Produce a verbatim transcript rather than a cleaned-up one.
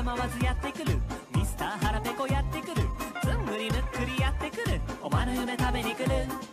構わずやってくるミスター腹ペコやってくるずんぐりむっくりやってくるお前の夢食べに来る